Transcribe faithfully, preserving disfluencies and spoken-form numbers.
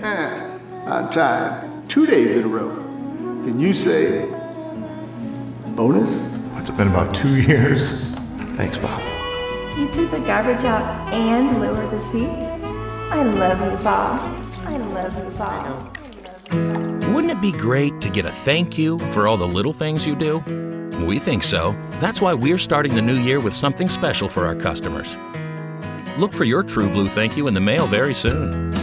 On time, two days in a row. Can you say bonus? It's been about two years. Thanks, Bob. You took the garbage out and lowered the seat? I love you, Bob. I love you, Bob. Wouldn't it be great to get a thank you for all the little things you do? We think so. That's why we're starting the new year with something special for our customers. Look for your True Blue thank you in the mail very soon.